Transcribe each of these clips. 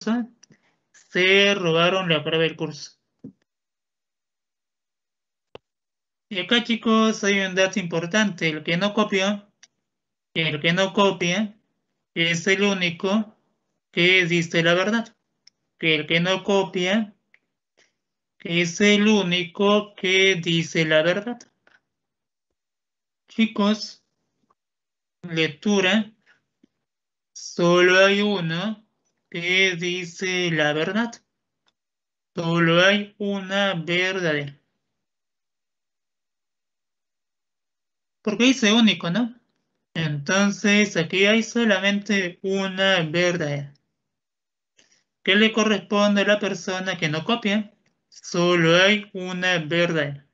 se robaron la prueba del curso. Y acá, chicos, hay un dato importante. El que no copia es el único que dice la verdad. Que el que no copia es el único que dice la verdad. Chicos, lectura, solo hay uno que dice la verdad. Solo hay una verdadera. Porque dice único, ¿no? Entonces aquí hay solamente una verdadera. ¿Qué le corresponde a la persona que no copia? Solo hay una verdadera.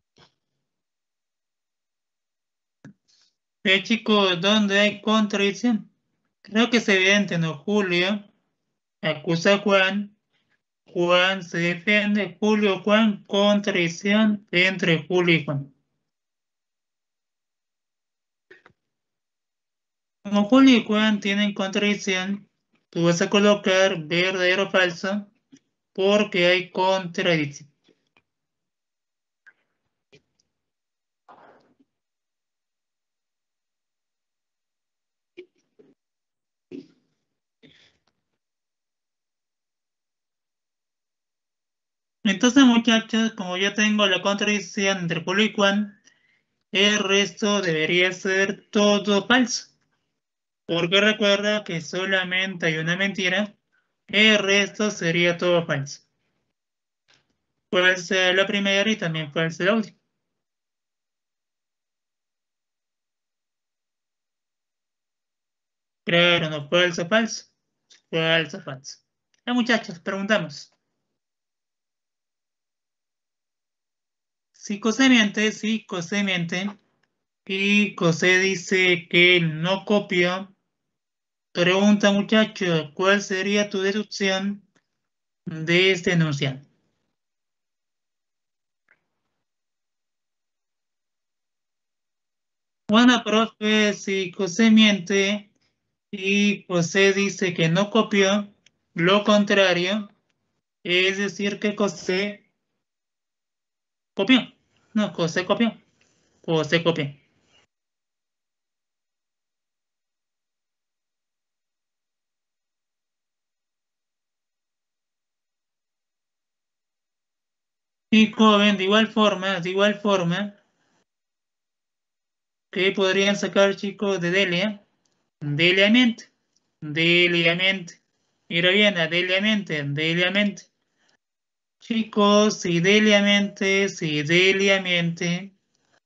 Chicos, ¿dónde hay contradicción? Creo que es evidente, ¿no? Julio acusa a Juan, Juan se defiende, Julio, Juan, contradicción entre Julio y Juan. Como Julio y Juan tienen contradicción, tú vas a colocar verdadero o falso porque hay contradicción. Entonces, muchachos, como yo tengo la contradicción entre Julio y Juan, el resto debería ser todo falso. Porque recuerda que solamente hay una mentira, el resto sería todo falso. Falsa la primera y también falsa la última. Claro, no, falso, falso. Falso, falso. Muchachos, preguntamos. Si José miente y José dice que él no copió, pregunta muchacho, ¿cuál sería tu deducción de este enunciado? Bueno, profe, si José miente y José dice que no copió, lo contrario es decir que José copió. No, José copió. José copió. Y joven, de igual forma, ¿qué podrían sacar chicos de Delia? Delia miente. Delia miente. Mira bien, a Delia miente, Delia miente. Chicos, si Delia miente,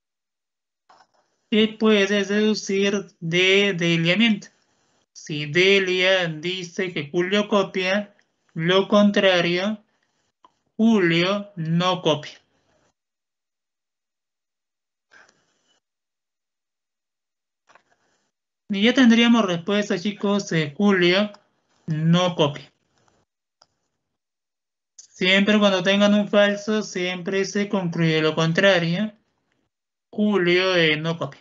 ¿qué puedes deducir de Delia miente? Si Delia dice que Julio copia, lo contrario, Julio no copia. Y ya tendríamos respuesta, chicos, Julio no copia. Siempre cuando tengan un falso, siempre se concluye lo contrario. Julio no copia.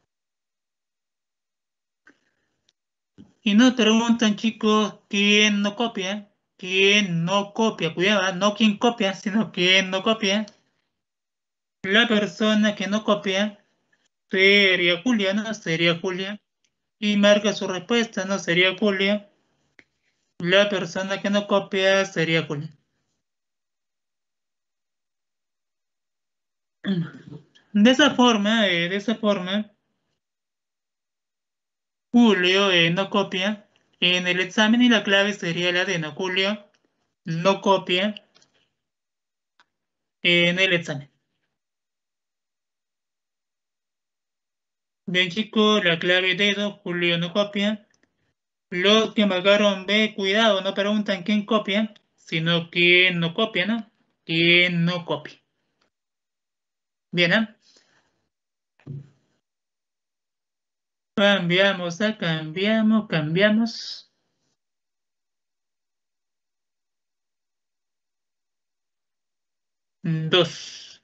Y nos preguntan, chicos, ¿quién no copia? ¿Quién no copia? Cuidado, no quién copia, sino quién no copia. La persona que no copia sería Julia, ¿no? Sería Julia. Y marca su respuesta, ¿no? Sería Julia. La persona que no copia sería Julia. De esa forma, Julio no copia en el examen y la clave sería la de no. Julio no copia en el examen. Bien chicos, la clave dedo, Julio no copia. Los que marcaron B, cuidado, no preguntan quién copia, sino quién no copia, ¿no? ¿Quién no copia? Bien, ¿ah? Cambiamos. Dos.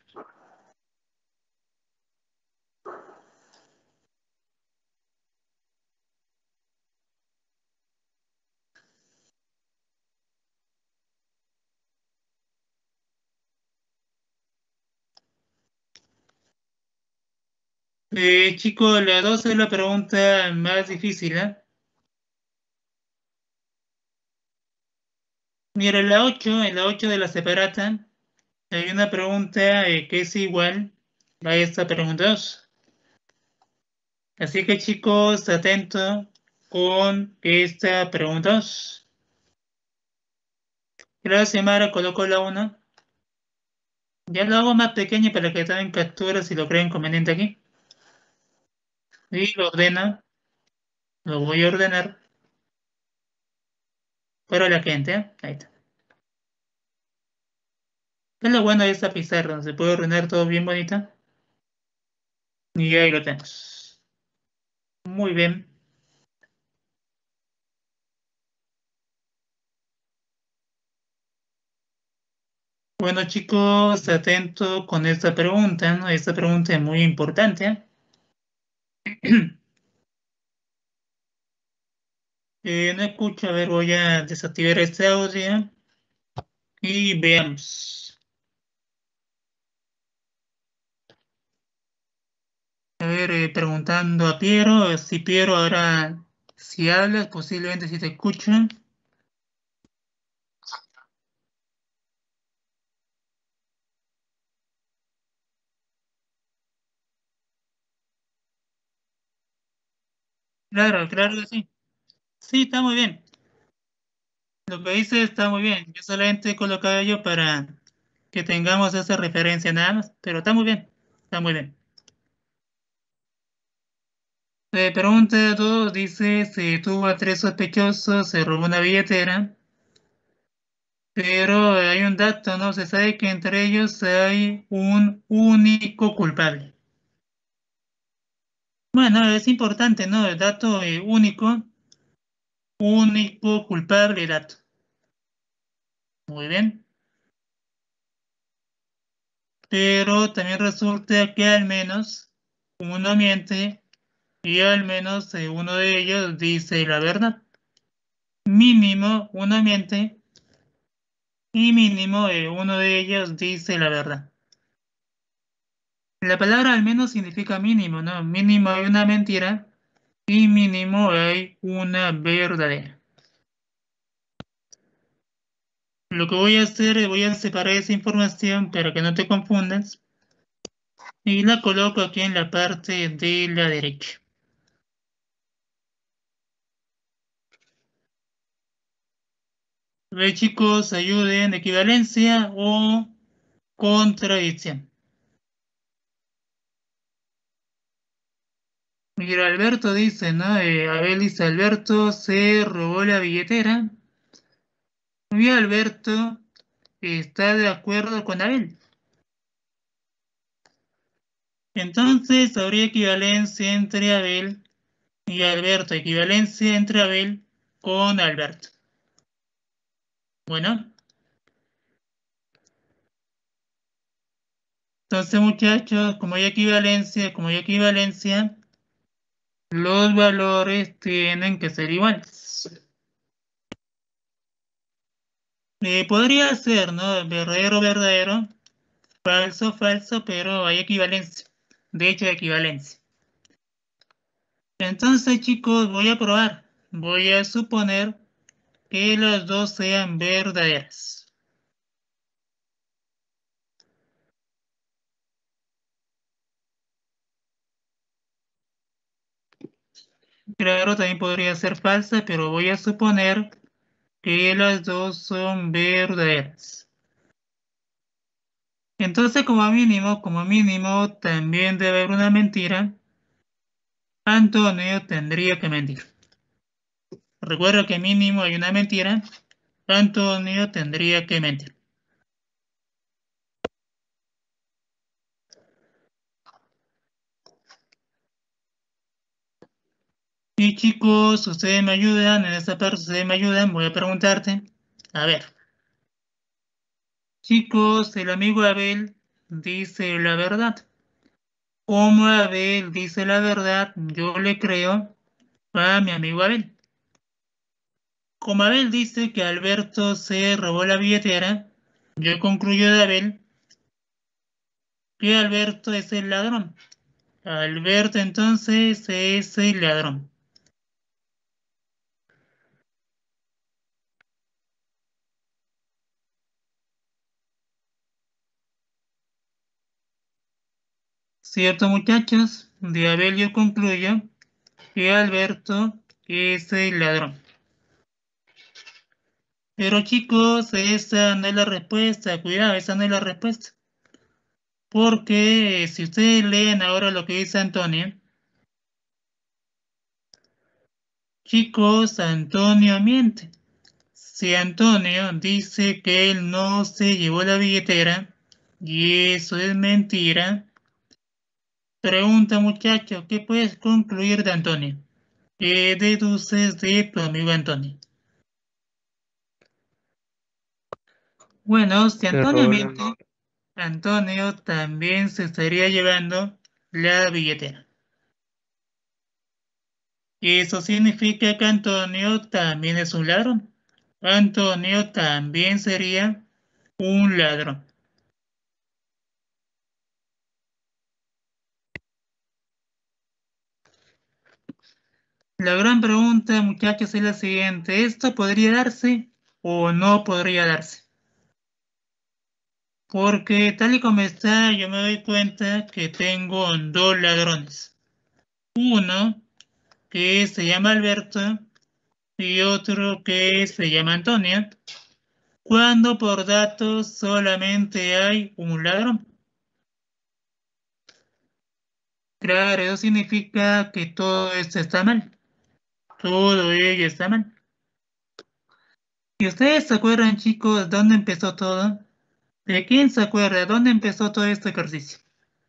Chicos, la 2 es la pregunta más difícil, ¿eh? Mira, en la 8 de la separata hay una pregunta que es igual a esta pregunta 2. Así que chicos, atentos con esta pregunta 2. Gracias, Mara, coloco la 1. Ya lo hago más pequeño para que tomen captura si lo creen conveniente aquí. Y lo ordeno, lo voy a ordenar para la gente, ¿eh? Ahí está. Es lo bueno de esta pizarra, se puede ordenar todo bien bonito. Y ahí lo tenemos. Muy bien. Bueno, chicos, atento con esta pregunta, ¿no? Esta pregunta es muy importante. No escucho, a ver, voy a desactivar este audio y veamos. A ver, preguntando a Piero, si Piero ahora, si hablas, posiblemente si te escucho. Claro, claro que sí. Sí, está muy bien. Lo que dice está muy bien. Yo solamente he colocado yo para que tengamos esa referencia nada más, pero está muy bien. Está muy bien. Pregunta 2 dice, se tuvo a tres sospechosos, se robó una billetera, pero hay un dato, ¿no? Se sabe que entre ellos hay un único culpable. Bueno, es importante, ¿no? El dato único, único culpable dato. Muy bien. Pero también resulta que al menos uno miente y al menos uno de ellos dice la verdad. Mínimo uno miente y mínimo uno de ellos dice la verdad. La palabra al menos significa mínimo, ¿no? Mínimo hay una mentira y mínimo hay una verdadera. Lo que voy a hacer es voy a separar esa información para que no te confundas y la coloco aquí en la parte de la derecha. A ver, chicos, ayuden, equivalencia o contradicción. Mira, Alberto dice, ¿no? Abel dice, Alberto se robó la billetera. Y Alberto está de acuerdo con Abel. Entonces habría equivalencia entre Abel y Alberto, equivalencia entre Abel con Alberto. Bueno, entonces muchachos, como hay equivalencia, los valores tienen que ser iguales. Podría ser, ¿no? Verdadero, verdadero, falso, falso, pero hay equivalencia. De hecho, hay equivalencia. Entonces, chicos, voy a probar. Voy a suponer que las dos sean verdaderas. Claro, también podría ser falsa, pero voy a suponer que las dos son verdaderas. Entonces, como mínimo, también debe haber una mentira. Antonio tendría que mentir. Recuerda que mínimo hay una mentira. Antonio tendría que mentir. Y chicos, ustedes me ayudan, en esta parte ustedes me ayudan, voy a preguntarte. A ver, chicos, el amigo Abel dice la verdad. Como Abel dice la verdad, yo le creo a mi amigo Abel. Como Abel dice que Alberto se robó la billetera, yo concluyo de Abel que Alberto es el ladrón. Alberto entonces es el ladrón. ¿Cierto, muchachos? De Abel yo concluyo que Alberto es el ladrón. Pero chicos, esa no es la respuesta. Cuidado, esa no es la respuesta. Porque si ustedes leen ahora lo que dice Antonio, chicos, Antonio miente. Si Antonio dice que él no se llevó la billetera y eso es mentira, pregunta muchacho, ¿qué puedes concluir de Antonio? ¿Qué deduces de tu amigo Antonio? Bueno, si Que Antonio robó la... miente, Antonio también se estaría llevando la billetera. Eso significa que Antonio también es un ladrón. Antonio también sería un ladrón. La gran pregunta, muchachos, es la siguiente. ¿Esto podría darse o no podría darse? Porque tal y como está, yo me doy cuenta que tengo dos ladrones. Uno que se llama Alberto y otro que se llama Antonio, cuando por datos solamente hay un ladrón. Claro, eso significa que todo esto está mal. Todo ello está mal. ¿Y ustedes se acuerdan, chicos, dónde empezó todo? ¿De quién se acuerda? ¿Dónde empezó todo este ejercicio?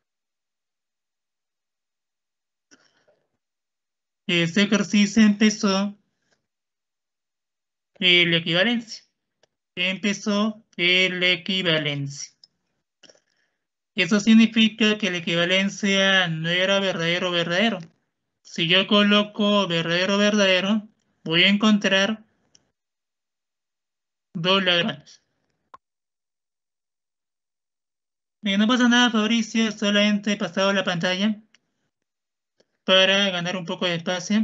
Este ejercicio empezó en la equivalencia. Empezó en la equivalencia. Eso significa que la equivalencia no era verdadero verdadero. Si yo coloco verdadero verdadero, voy a encontrar dos ladrones. Y no pasa nada, Fabricio, solamente he pasado la pantalla para ganar un poco de espacio.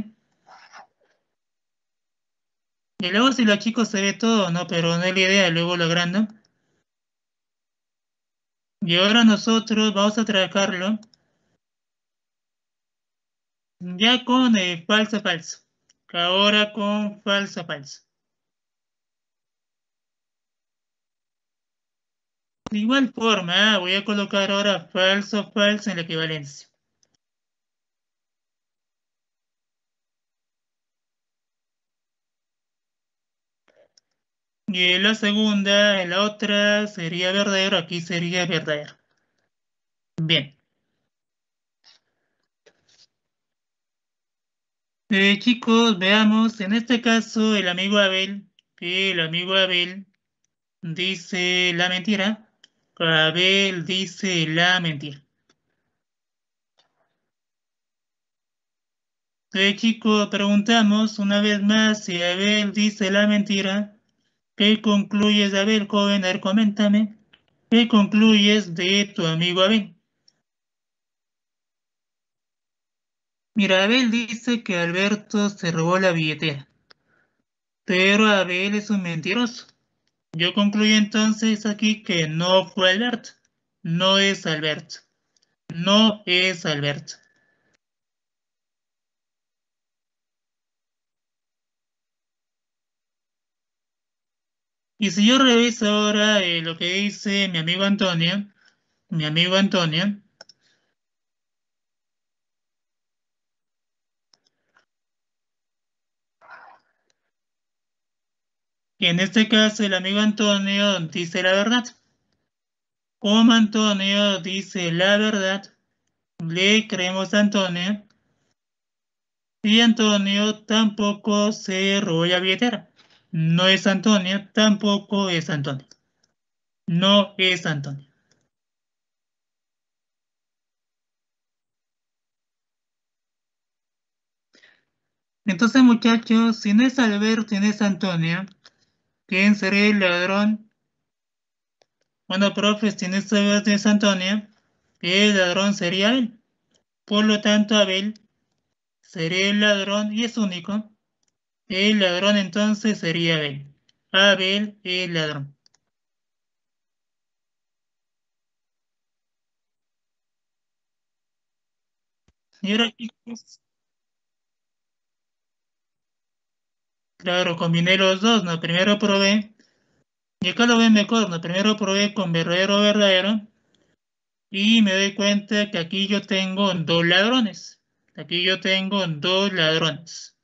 Y luego si los chicos se ve todo, ¿no? Pero no es la idea, luego lo agrando. Y ahora nosotros vamos a trabajarlo ya con falso falso. Ahora con falso falso. De igual forma, voy a colocar ahora falso falso en la equivalencia. Y en la segunda, en la otra sería verdadero, aquí sería verdadero. Bien. Chicos, veamos, en este caso el amigo Abel dice la mentira. Abel dice la mentira. Chicos, preguntamos una vez más si Abel dice la mentira. ¿Qué concluyes de Abel, joven? A ver, coméntame. ¿Qué concluyes de tu amigo Abel? Mira, Abel dice que Alberto se robó la billetera, pero Abel es un mentiroso. Yo concluyo entonces aquí que no fue Alberto, no es Alberto, no es Alberto. Y si yo reviso ahora lo que dice mi amigo Antonio, y en este caso el amigo Antonio dice la verdad. Como Antonio dice la verdad, le creemos a Antonio y Antonio tampoco se robó la billetera. No es Antonio, tampoco es Antonio. No es Antonio. Entonces, muchachos, si no es Alberto y no es Antonio, ¿quién sería el ladrón? Bueno, profe, si no es Alberto y no es Antonio, el ladrón sería él. Por lo tanto, Abel sería el ladrón y es único. El ladrón entonces sería Abel. Abel es ladrón. Y ahora, chicos, claro, combiné los dos, ¿no? Primero probé, y acá lo ven mejor, ¿no? Primero probé con verdadero, verdadero, y me doy cuenta que aquí yo tengo dos ladrones. Aquí yo tengo dos ladrones.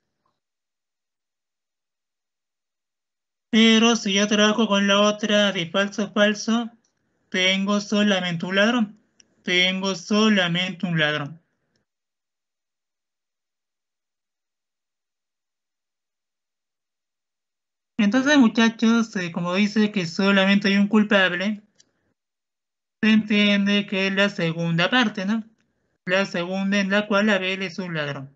Pero si yo trabajo con la otra de falso, falso, tengo solamente un ladrón. Tengo solamente un ladrón. Entonces, muchachos, como dice que solamente hay un culpable, se entiende que es la segunda parte, ¿no? La segunda en la cual Abel es un ladrón.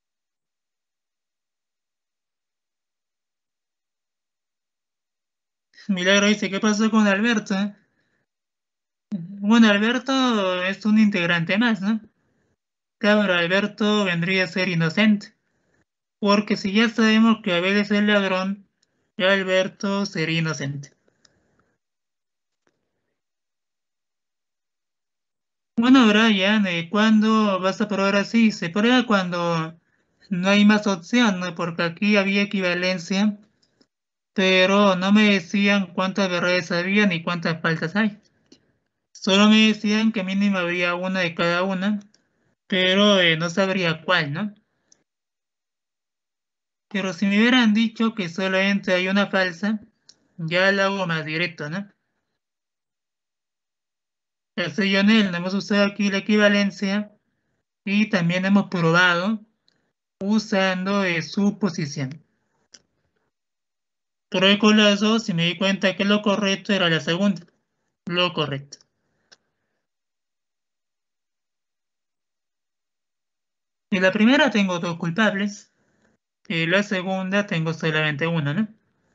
Milagro dice, ¿qué pasó con Alberto? Bueno, Alberto es un integrante más, ¿no? Claro, Alberto vendría a ser inocente, porque si ya sabemos que Abel es el ladrón, ya Alberto sería inocente. Bueno, Brian, ¿cuándo vas a probar así? Se prueba cuando no hay más opción, ¿no? Porque aquí había equivalencia, pero no me decían cuántas verdades había ni cuántas faltas hay. Solo me decían que mínimo había una de cada una, pero no sabría cuál, ¿no? Pero si me hubieran dicho que solamente hay una falsa, ya lo hago más directo, ¿no? El Lionel, hemos usado aquí la equivalencia y también hemos probado usando su posición. Probé con las dos y me di cuenta que lo correcto era la segunda. Lo correcto. En la primera tengo dos culpables. En la segunda tengo solamente uno, ¿no?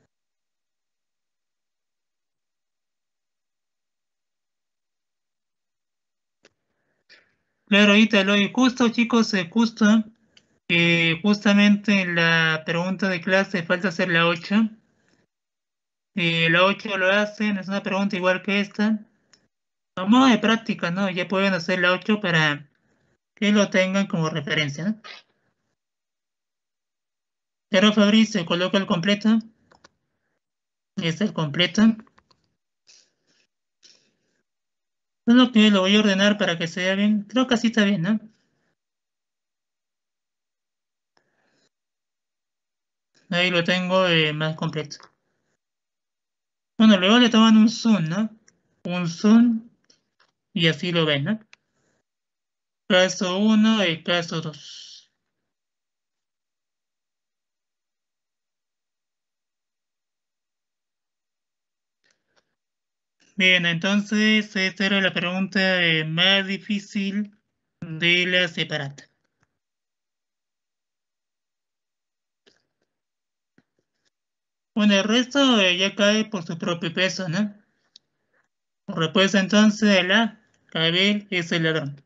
Claro, Ítalo, y justo, chicos, justo, justamente en la pregunta de clase falta hacer la 8. La 8 lo hacen, es una pregunta igual que esta. Vamos de práctica, ¿no? Ya pueden hacer la 8 para que lo tengan como referencia, ¿no? Pero Fabricio, coloca el completo. Es el completo. Solo que lo voy a ordenar para que se vea bien. Creo que así está bien, ¿no? Ahí lo tengo más completo. Bueno, luego le toman un zoom, ¿no? Un zoom y así lo ven, ¿no? Caso uno y caso 2. Bien, entonces esta era la pregunta más difícil de la separata. Bueno, el resto ya cae por su propio peso, ¿no? Respuesta entonces de la Abel es el ladrón.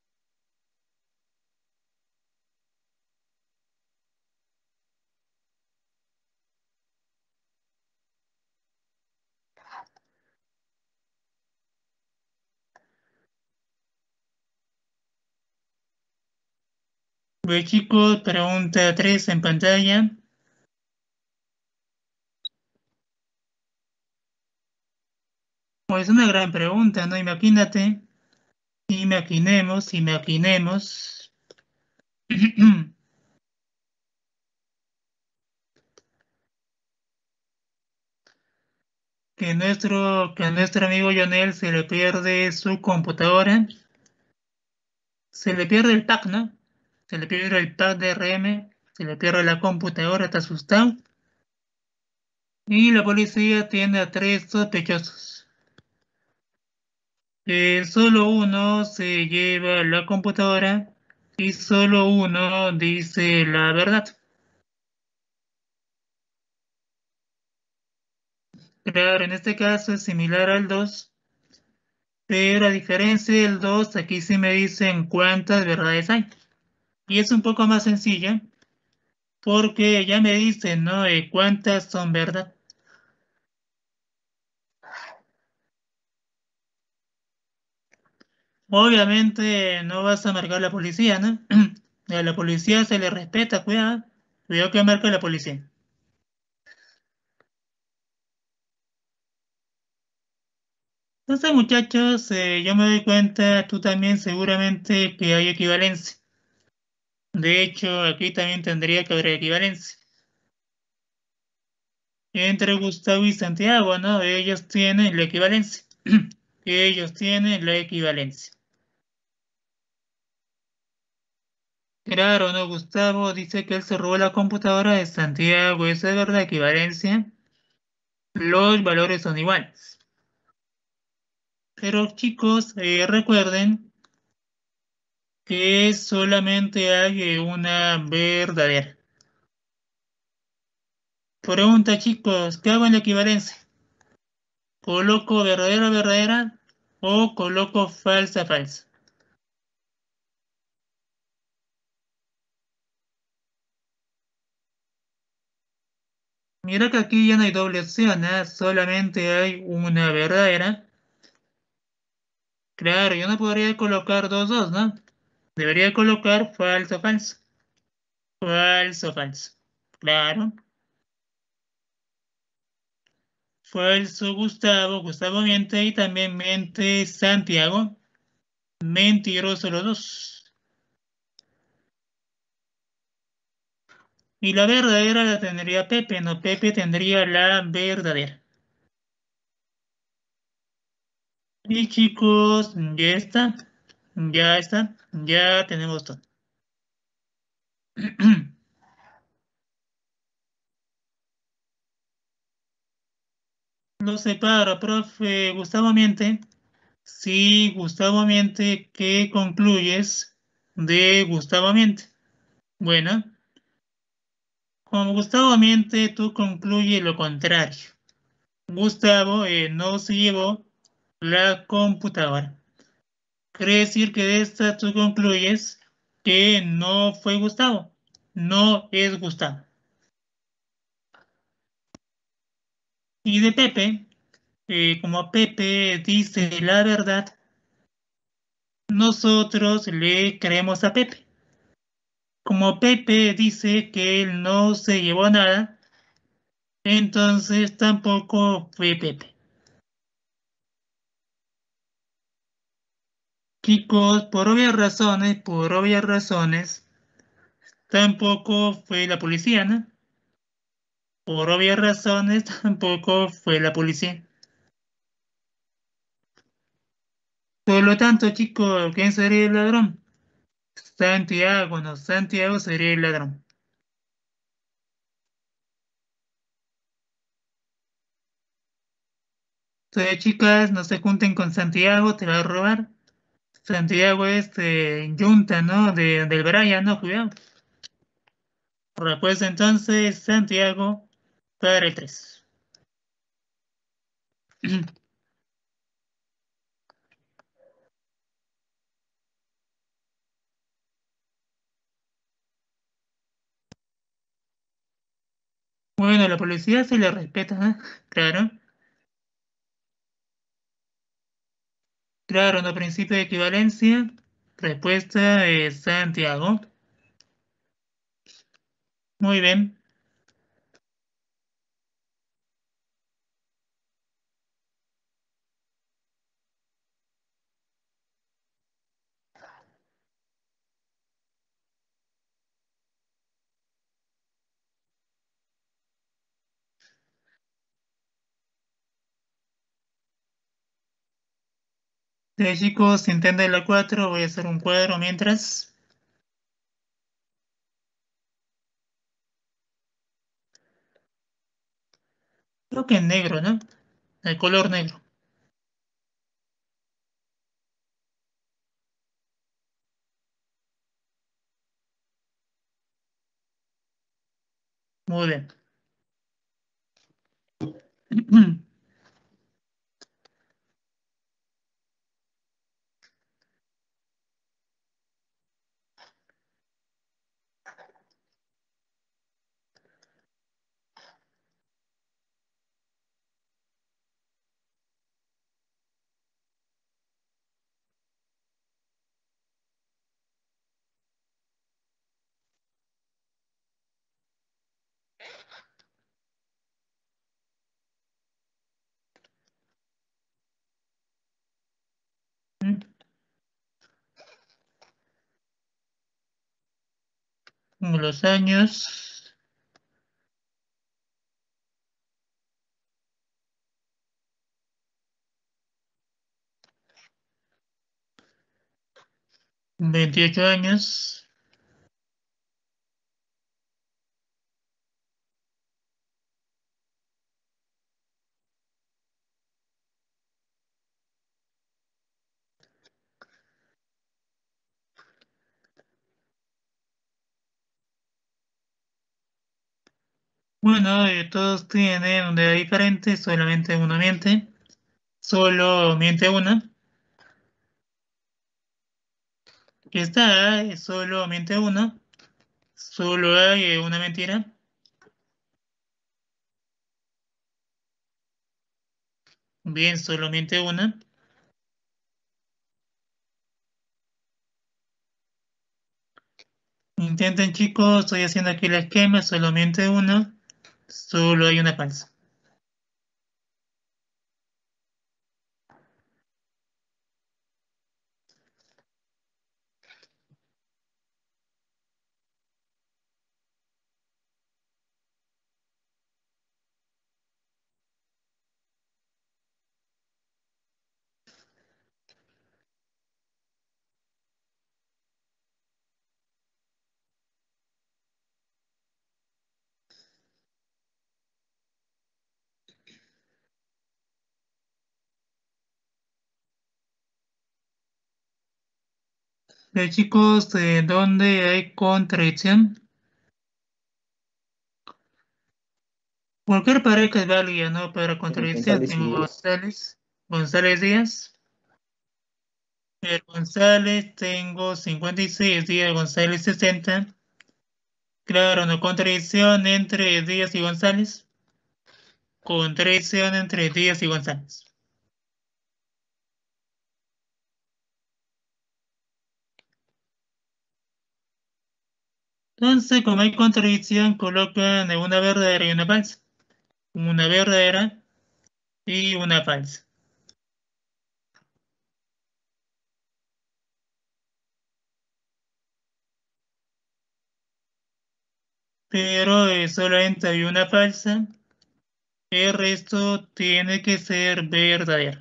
Pues chicos, pregunta 3 en pantalla. Pues una gran pregunta, ¿no? Imagínate, imaginemos que a nuestro amigo Lionel se le pierde su computadora, se le pierde el pack, ¿no? Se le pierde el pack de RM, se le pierde la computadora, está asustado. Y la policía tiene a tres sospechosos. Solo uno se lleva la computadora y solo uno dice la verdad. Claro, en este caso es similar al 2. Pero a diferencia del 2, aquí sí me dicen cuántas verdades hay. Y es un poco más sencilla porque ya me dicen, ¿no? Cuántas son verdad. Obviamente no vas a marcar la policía, ¿no? A la policía se le respeta, cuidado. Cuidado que marca la policía. Entonces, muchachos, yo me doy cuenta, tú también seguramente que hay equivalencia. De hecho, aquí también tendría que haber equivalencia. Entre Gustavo y Santiago, ¿no? Ellos tienen la equivalencia. Ellos tienen la equivalencia. Claro, ¿no? Gustavo dice que él se robó la computadora de Santiago. ¿Eso es verdad? Equivalencia. Los valores son iguales. Pero chicos, recuerden que solamente hay una verdadera. Pregunta, chicos, ¿qué hago en la equivalencia? ¿Coloco verdadera, verdadera o coloco falsa, falsa? Mira que aquí ya no hay doble opción, ¿eh? Solamente hay una verdadera. Claro, yo no podría colocar dos, dos, ¿no? Debería colocar falso, falso. Falso, falso. Claro. Falso Gustavo, Gustavo miente y también miente Santiago. Mentiroso los dos. Y la verdadera la tendría Pepe, no Pepe tendría la verdadera. Y chicos, ya está, ya tenemos todo. Lo separo, profe. Gustavo miente. Sí, Gustavo miente. ¿Qué concluyes de Gustavo miente? Bueno, como Gustavo miente, tú concluyes lo contrario. Gustavo no se llevó la computadora. Quiere decir que de esta tú concluyes que no fue Gustavo, no es Gustavo. Y de Pepe, como Pepe dice la verdad, nosotros le creemos a Pepe. Como Pepe dice que él no se llevó nada, entonces tampoco fue Pepe. Chicos, por obvias razones, tampoco fue la policía, ¿no? Por obvias razones, tampoco fue la policía. Por lo tanto, chicos, ¿quién sería el ladrón? Santiago, no, Santiago sería el ladrón. Entonces, chicas, no se junten con Santiago, te va a robar. Santiago es Yunta, ¿no? Del Brian, ¿no? Cuidado. Pues entonces, Santiago para el 3. Bueno, la policía se le respeta, ¿no? Claro, claro, no principio de equivalencia. Respuesta es Santiago. Muy bien. Chicos, si entienden la 4, voy a hacer un cuadro mientras. Creo que en negro, ¿no? El color negro. Muy bien. Los años. ¿28 años? Bueno, todos tienen una edad diferente, solamente uno miente. Solo miente uno. Está, solo miente uno. Solo hay una mentira. Bien, solo miente una. Intenten, chicos, estoy haciendo aquí el esquema, solo miente uno. Solo hay una falsa. Chicos, ¿dónde hay contradicción? Cualquier pareja es válida, ¿no? Para En contradicción González tengo Díaz. González Díaz. González tengo 56, Díaz González 60. Claro, no contradicción entre Díaz y González. Contradicción entre Díaz y González. Entonces, como hay contradicción, colocan una verdadera y una falsa. Una verdadera y una falsa. Pero solamente hay una falsa. El resto tiene que ser verdadero.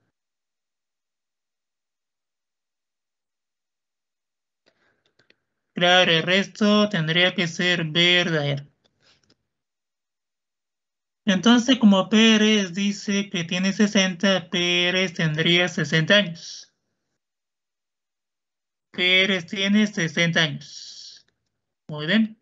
Claro, el resto tendría que ser verdadero. Entonces, como Pérez dice que tiene 60, Pérez tendría 60 años. Pérez tiene 60 años. Muy bien.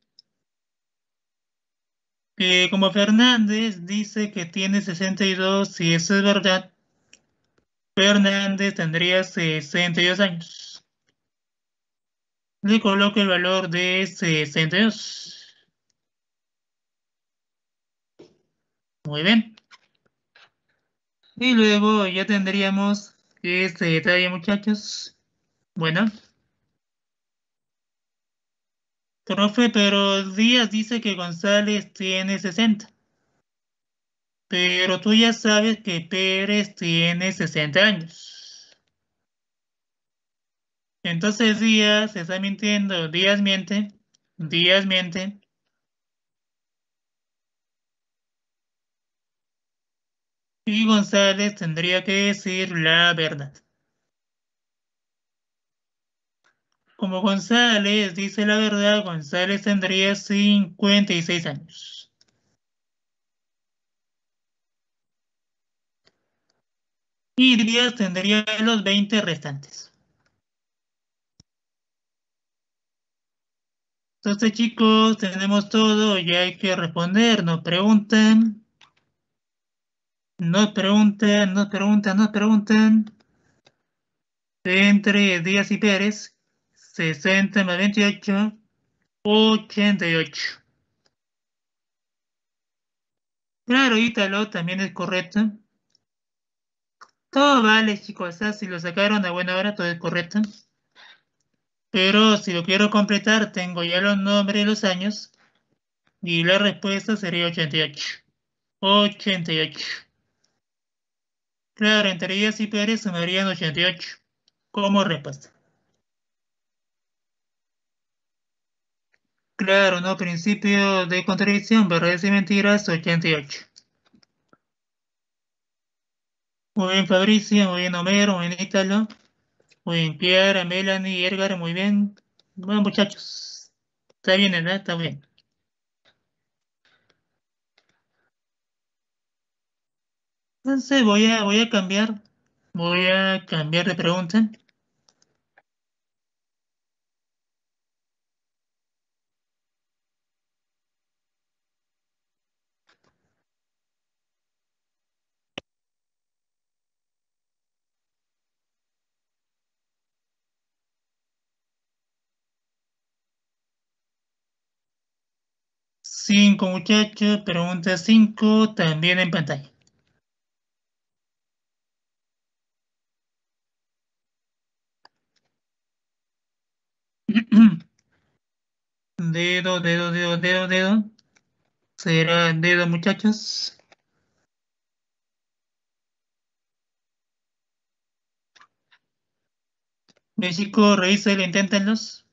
Como Fernández dice que tiene 62, si eso es verdad, Fernández tendría 62 años. Le coloco el valor de 62. Muy bien. Y luego ya tendríamos este detalle, muchachos. Bueno, profe, pero Díaz dice que González tiene 60. Pero tú ya sabes que Pérez tiene 60 años. Entonces Díaz está mintiendo. Díaz miente. Díaz miente. Y González tendría que decir la verdad. Como González dice la verdad, González tendría 56 años. Y Díaz tendría los 20 restantes. Entonces, chicos, tenemos todo, ya hay que responder. Nos preguntan, nos preguntan, nos preguntan, nos preguntan. Entre Díaz y Pérez, 60 más 28, 88. Claro, Ítalo también es correcto. Todo vale, chicos, o sea, si lo sacaron a buena hora, todo es correcto. Pero si lo quiero completar, tengo ya los nombres y los años. Y la respuesta sería 88. 88. Claro, entre Díaz y Pérez sumarían 88 como respuesta. Claro, ¿no? Principio de contradicción, verdades y mentiras, 88. Muy bien, Fabricio, muy bien, Homero, muy bien, Ítalo, muy bien, Kiara, Melanie, Edgar, muy bien. Bueno, muchachos, está bien, ¿verdad? Está bien. Entonces voy a cambiar de pregunta. Cinco muchachos, pregunta 5, también en pantalla. Dedo, dedo, dedo, dedo, dedo. Será dedo, muchachos. México, revisa y inténtenlos.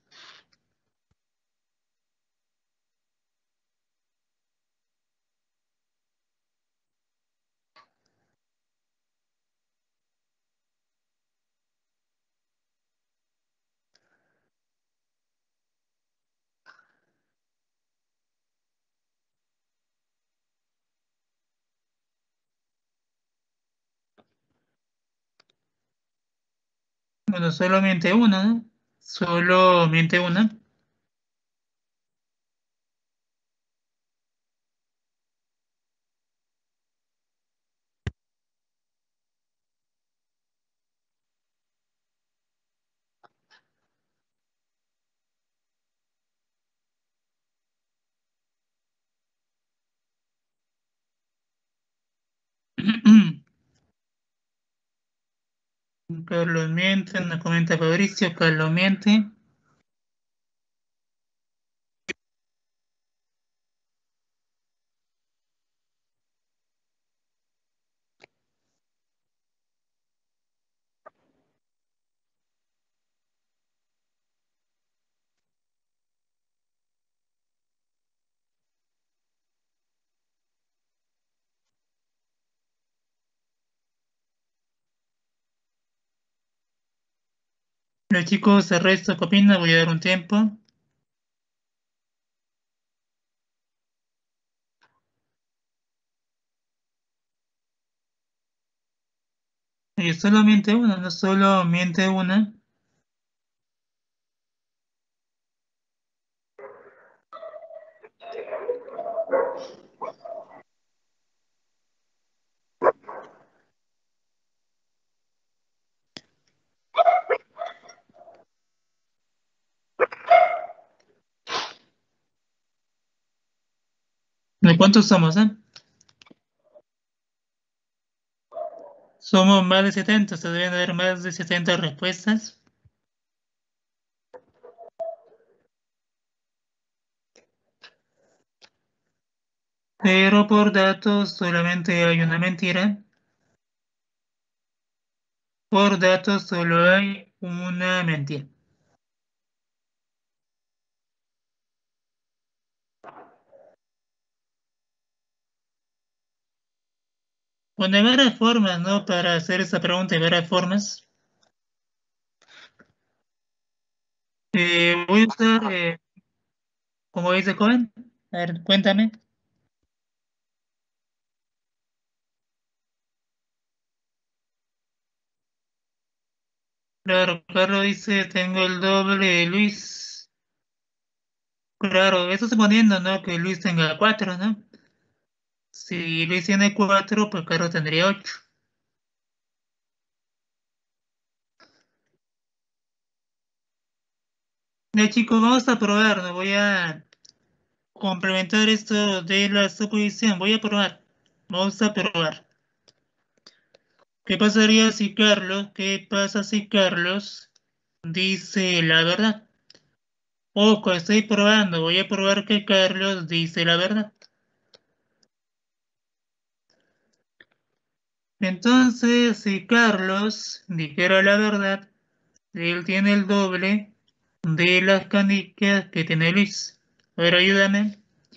Bueno, solamente una, ¿no? Solamente una. Carlos miente, nos comenta Fabricio, Carlos miente. Los chicos, el resto, ¿qué opinan? Voy a dar un tiempo. Y solamente una, no solo miente una. ¿De cuántos somos, eh? Somos más de 70, se deben haber más de 70 respuestas. Pero por datos solamente hay una mentira. Por datos solo hay una mentira. Bueno, hay varias formas, ¿no? Para hacer esa pregunta, hay varias formas. Voy a usar, como dice Cohen. A ver, cuéntame. Claro, Carlos dice, tengo el doble de Luis. Claro, eso suponiendo, ¿no? Que Luis tenga 4, ¿no? Si Luis tiene 4, pues Carlos tendría 8. Ya chicos, vamos a probar, ¿no? Voy a complementar esto de la suposición. Voy a probar. Vamos a probar. ¿Qué pasaría si Carlos, qué pasa si Carlos dice la verdad? Ojo, estoy probando. Voy a probar que Carlos dice la verdad. Entonces, si Carlos dijera la verdad, él tiene el doble de las canicas que tiene Luis. A ver, ayúdame.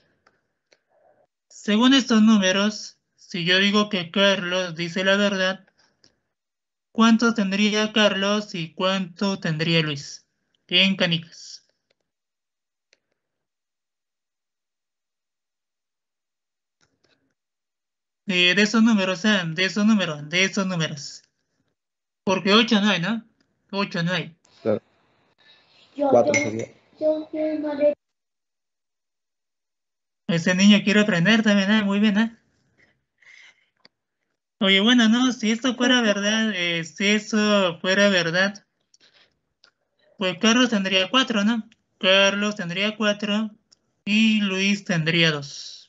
Según estos números, si yo digo que Carlos dice la verdad, ¿cuánto tendría Carlos y cuánto tendría Luis? En canicas. De esos números, de esos números. Porque 8 no hay, ¿no? 8 no hay. Claro. 4 sería. Ese niño quiere aprender también, ¿eh? Muy bien, ¿eh? Oye, bueno, no, si esto fuera verdad, pues Carlos tendría 4, ¿no? Carlos tendría 4 y Luis tendría 2.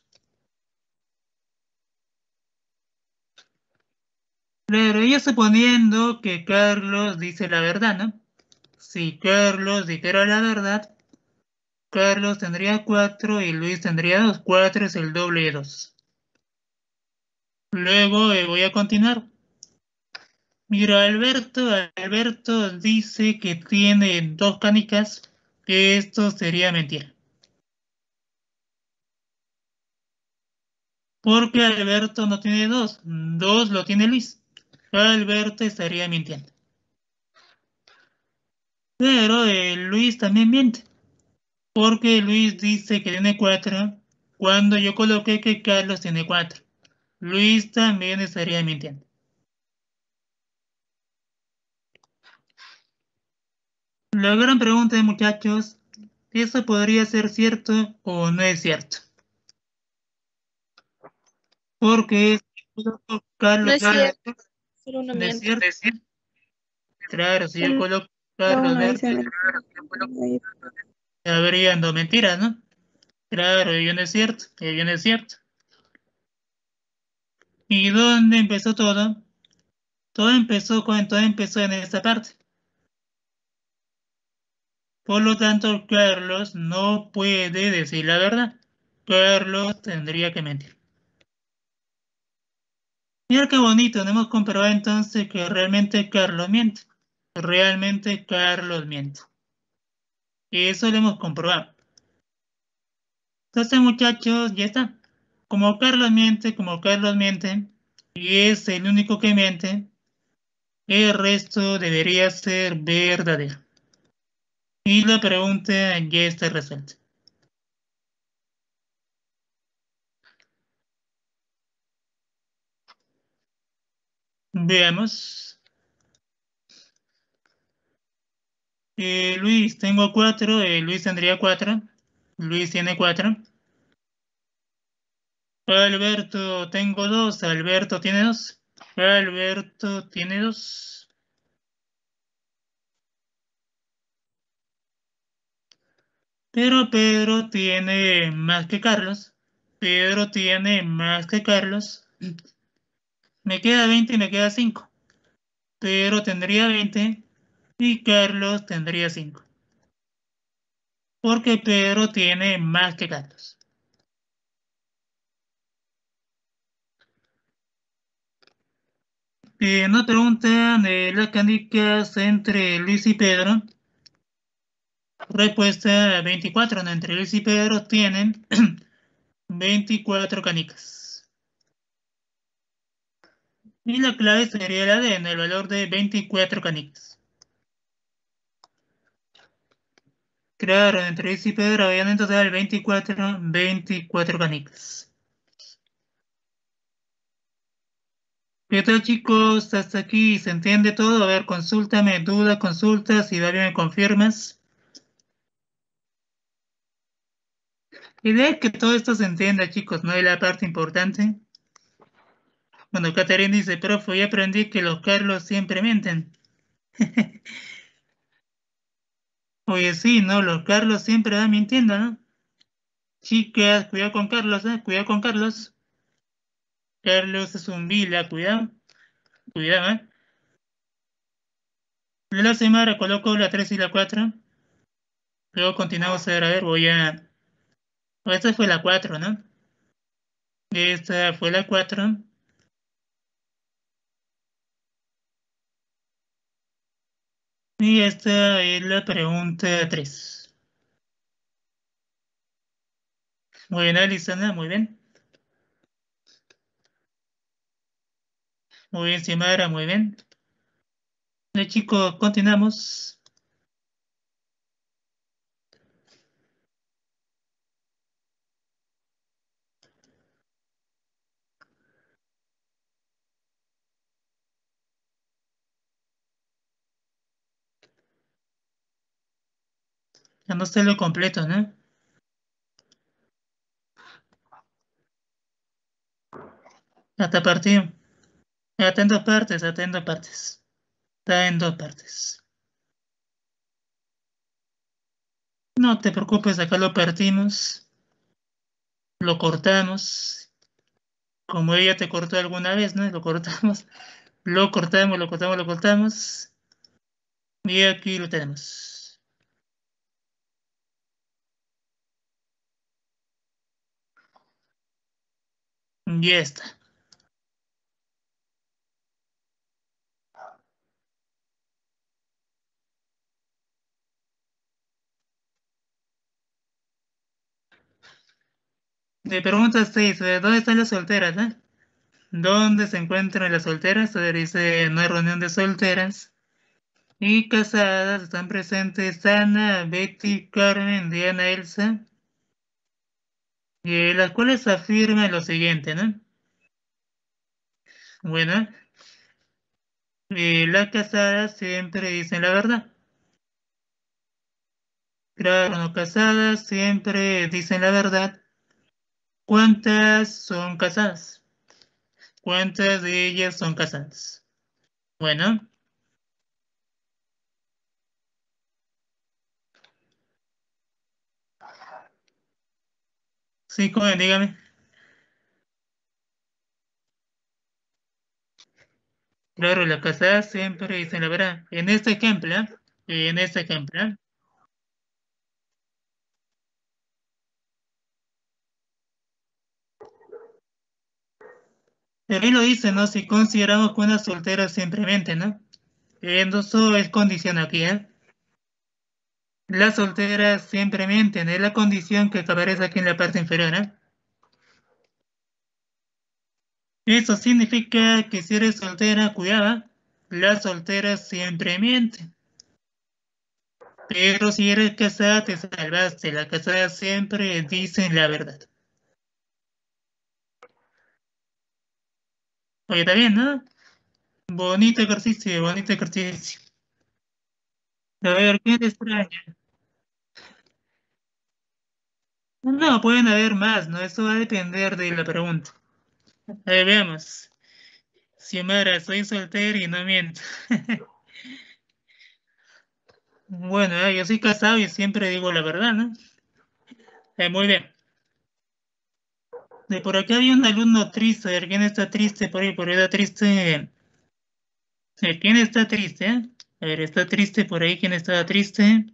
Claro, ella suponiendo que Carlos dice la verdad, ¿no? Si Carlos dijera la verdad, Carlos tendría 4 y Luis tendría 2. 4 es el doble de 2. Luego voy a continuar. Mira, Alberto dice que tiene 2 canicas, que esto sería mentira. Porque Alberto no tiene 2, 2 lo tiene Luis. Alberto estaría mintiendo. Pero Luis también miente, porque Luis dice que tiene 4 cuando yo coloqué que Carlos tiene 4. Luis también estaría mintiendo. La gran pregunta, muchachos, ¿eso podría ser cierto o no es cierto? Porque No Carlos es cierto, solo uno no es miente. cierto. Claro, si yo Solo coloco Carlos uno dice Verde, mentira. habrían 2 mentiras, ¿no? Claro, ello no es cierto, ello no es cierto. ¿Y dónde empezó todo? Todo empezó en esta parte. Por lo tanto, Carlos no puede decir la verdad. Carlos tendría que mentir. Mira qué bonito, no hemos comprobado entonces que realmente Carlos miente. Realmente Carlos miente. Eso lo hemos comprobado. Entonces, muchachos, ya está. Como Carlos miente, y es el único que miente, el resto debería ser verdadero. Y la pregunta ya está resuelta. Veamos. Luis, tengo 4. Luis tendría 4. Luis tiene 4. Alberto, tengo 2. Alberto tiene 2. Alberto tiene 2. Pero Pedro tiene más que Carlos. Pedro tiene más que Carlos. Me queda 20 y me queda 5. Pedro tendría 20 y Carlos tendría 5. Porque Pedro tiene más que Carlos. Nos preguntan las canicas entre Luis y Pedro. Respuesta 24. ¿No? Entre Luis y Pedro tienen 24 canicas. Y la clave sería la D, en el valor de 24 canicas. Claro, entre Luis y Pedro habían en total 24 canicas. ¿Qué tal, chicos? Hasta aquí se entiende todo. A ver, consúltame, duda, consulta, si David me confirmas. La idea es que todo esto se entienda, chicos, no es la parte importante. Bueno, Catherine dice, profe, ya aprendí que los Carlos siempre mienten. Oye, sí, ¿no? Los Carlos siempre van mintiendo, ¿no? Chicas, cuidado con Carlos, ¿eh? Cuidado con Carlos. Carlos es un vila, cuidado. Cuidado, ¿eh? La semana coloco la 3 y la 4. Luego continuamos a ver, voy a... Esta fue la 4, ¿no? Esta fue la 4. Y esta es la pregunta 3. Muy bien, Alisana, muy bien. Muy bien, Xiomara, muy bien. Chicos, continuamos. Ya no sé lo completo, ¿no? Hasta partido. Está en dos partes, está en dos partes. Está en dos partes. No te preocupes, acá lo partimos, lo cortamos. Como ella te cortó alguna vez, ¿no? Lo cortamos, lo cortamos, lo cortamos, lo cortamos. Y aquí lo tenemos. Ya está. Me pregunta 6, ¿dónde están las solteras, eh? ¿Dónde se encuentran las solteras? A ver, dice, no hay reunión de solteras. Y casadas están presentes Ana, Betty, Carmen, Diana, Elsa, las cuales afirman lo siguiente, ¿no? Bueno, las casadas siempre dicen la verdad. Claro, no casadas siempre dicen la verdad. ¿Cuántas son casadas? ¿Cuántas de ellas son casadas? Bueno, sí, dígame. Claro, las casadas siempre dicen la verdad. En este ejemplo, en este ejemplo, pero ahí lo dice, ¿no? Si consideramos que una soltera simplemente, ¿no? Eso es condición aquí, ¿eh? La soltera simplemente, ¿no? Es la condición que aparece aquí en la parte inferior, ¿eh? Eso significa que si eres soltera, cuidado, la soltera siempre miente. Pero si eres casada, te salvaste. Las casadas siempre dicen la verdad. Oye, está bien, ¿no? Bonito ejercicio, bonito ejercicio. A ver, ¿qué te extraña? No, pueden haber más, ¿no? Eso va a depender de la pregunta. A ver, veamos. Xiomara, soy soltera y no miento. Bueno, yo soy casado y siempre digo la verdad, ¿no? Muy bien. De por acá había un alumno triste. A ver, ¿quién está triste por ahí? Por ahí está triste. ¿Quién está triste? A ver, ¿está triste por ahí? ¿Quién está triste?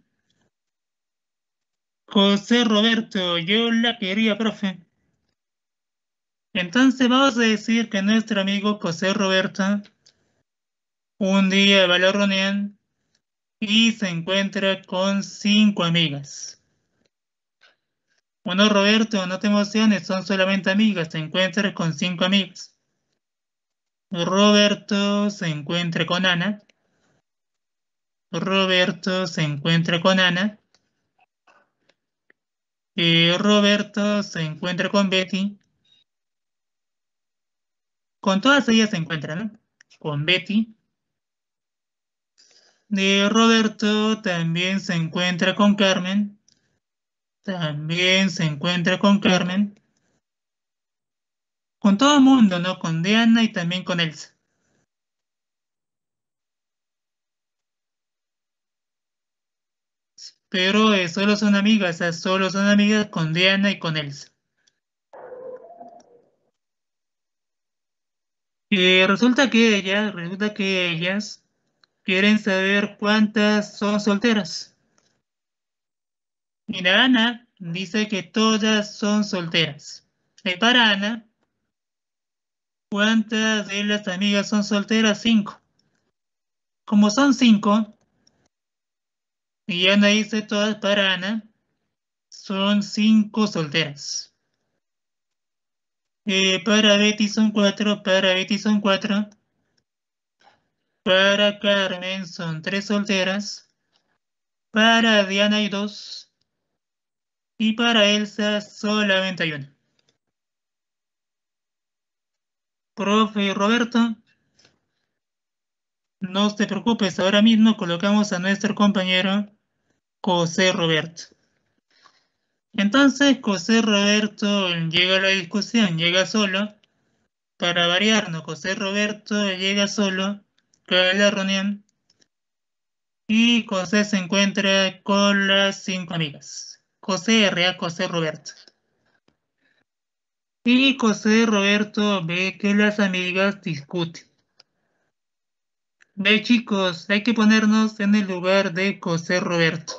José Roberto, yo la quería, profe. Entonces vamos a decir que nuestro amigo José Roberto un día va a la reunión y se encuentra con 5 amigas. Bueno, Roberto, no te emociones, son solamente amigas, se encuentra con 5 amigas. Roberto se encuentra con Ana. Roberto se encuentra con Ana. Roberto se encuentra con Betty. Con todas ellas se encuentran, ¿no? Con Betty. Roberto también se encuentra con Carmen. También se encuentra con Carmen. Con todo el mundo, ¿no? Con Diana y también con Elsa. Pero solo son amigas, o sea, solo son amigas con Diana y con Elsa. Resulta que ellas quieren saber cuántas son solteras. Mira, Ana dice que todas son solteras. Para Ana, ¿cuántas de las amigas son solteras? 5. Como son 5, y Ana dice todas para Ana, son 5 solteras. Para Betty son 4, para Betty son 4. Para Carmen son 3 solteras. Para Diana hay 2. Y para Elsa solamente hay 1. Profe Roberto, no te preocupes, ahora mismo colocamos a nuestro compañero José Roberto. Entonces José Roberto llega a la discusión, llega solo. Para variarnos, José Roberto llega solo, cae a la reunión y José se encuentra con las 5 amigas. José R.A. José Roberto. Y José Roberto ve que las amigas discuten. Ve chicos, hay que ponernos en el lugar de José Roberto.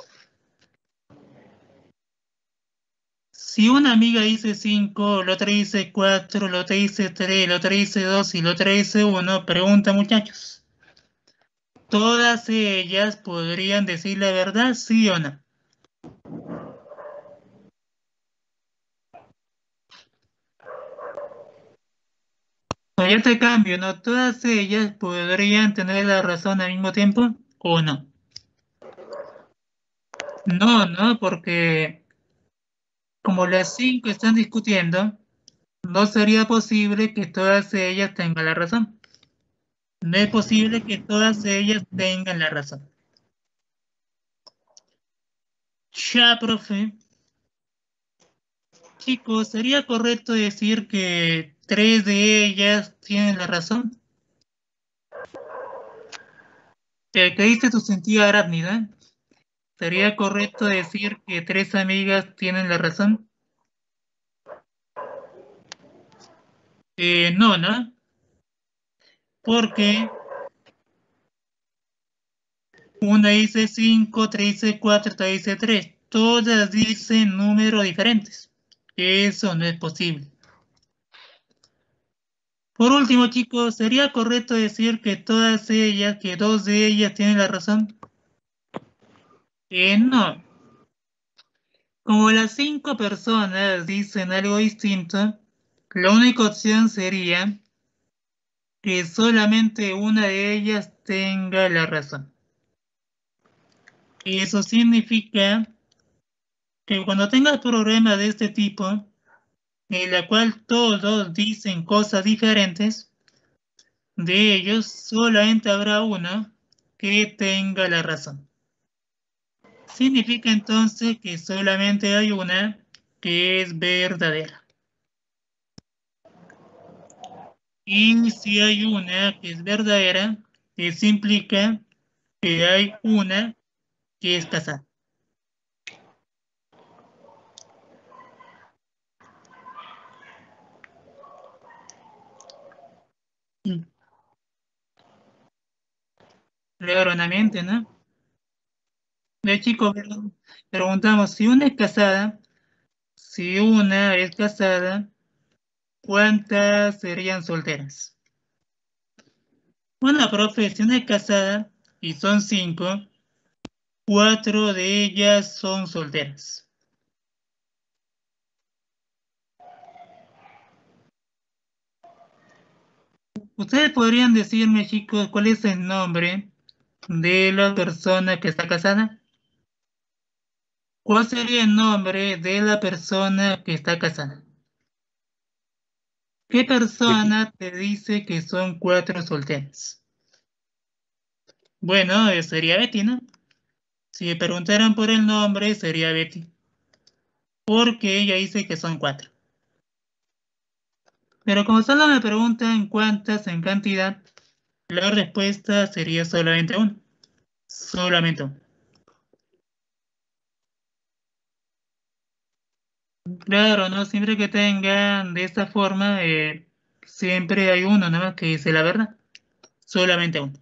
Si una amiga dice 5, la otra dice 4, la otra dice 3, la otra dice 2 y la otra dice 1, pregunta muchachos. ¿Todas ellas podrían decir la verdad, sí o no? O ya te cambio, ¿no? ¿Todas ellas podrían tener la razón al mismo tiempo o no? No, no, porque como las 5 están discutiendo, no sería posible que todas ellas tengan la razón. No es posible que todas ellas tengan la razón. Ya, profe. Chicos, ¿sería correcto decir que 3 de ellas tienen la razón? ¿Qué dice tu sentido arácnida? ¿Sería correcto decir que 3 amigas tienen la razón? No, ¿no? Porque una dice 5, otra dice 4, otra dice 3. Todas dicen números diferentes. Eso no es posible. Por último, chicos, ¿sería correcto decir que todas ellas, que 2 de ellas tienen la razón? No. Como las 5 personas dicen algo distinto, la única opción sería que solamente una de ellas tenga la razón. Eso significa que cuando tengas problemas de este tipo, en la cual todos dicen cosas diferentes, de ellos solamente habrá uno que tenga la razón. Significa entonces que solamente hay una que es verdadera. Y si hay una que es verdadera, eso implica que hay una que es casada. Claramente, ¿no? De chico, preguntamos si una es casada, si una es casada, ¿cuántas serían solteras? Una profe, si una es casada y son 5, 4 de ellas son solteras. Ustedes podrían decirme, chicos, cuál es el nombre de la persona que está casada. ¿Cuál sería el nombre de la persona que está casada? ¿Qué Betty. persona te dice que son 4 solteras? Bueno, sería Betty, ¿no? Si me preguntaran por el nombre, sería Betty. Porque ella dice que son 4. Pero como solo me preguntan cuántas en cantidad, la respuesta sería solamente 1. Solamente 1. Claro, ¿no? Siempre que tengan de esta forma, siempre hay uno nada más que dice la verdad. Solamente 1.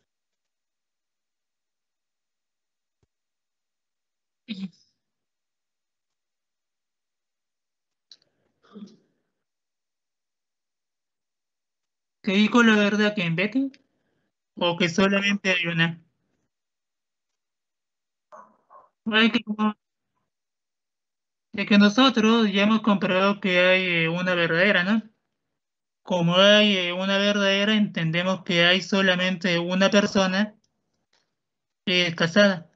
¿Qué dijo la verdad que en Betty? ¿O que solamente hay una? Ay, es que nosotros ya hemos comprobado que hay una verdadera, ¿no? Como hay una verdadera, entendemos que hay solamente una persona casada.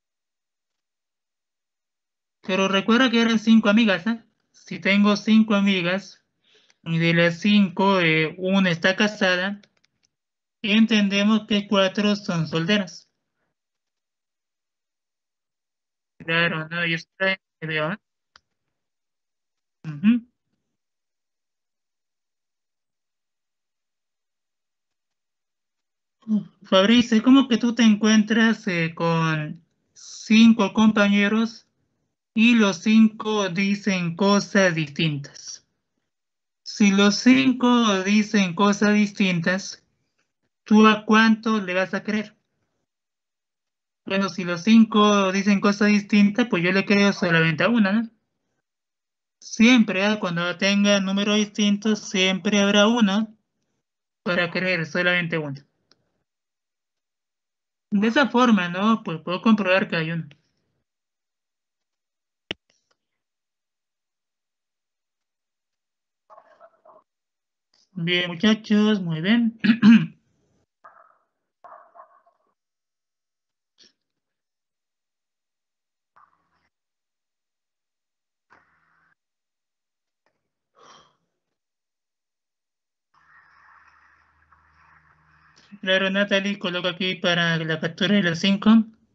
Pero recuerda que eran 5 amigas, ¿eh? Si tengo 5 amigas y de las 5 una está casada, entendemos que 4 son solteras. Claro, no, yo estoy veo, ¿eh? Ujú. Fabrice, ¿cómo que tú te encuentras con 5 compañeros y los 5 dicen cosas distintas? Si los 5 dicen cosas distintas, ¿tú a cuánto le vas a creer? Bueno, si los 5 dicen cosas distintas, pues yo le creo solamente a una, ¿no? Siempre, cuando tenga números distintos, siempre habrá uno para creer solamente uno. De esa forma, ¿no? Pues puedo comprobar que hay uno. Bien, muchachos, muy bien. Claro, Natalie, coloco aquí para la captura de los 5.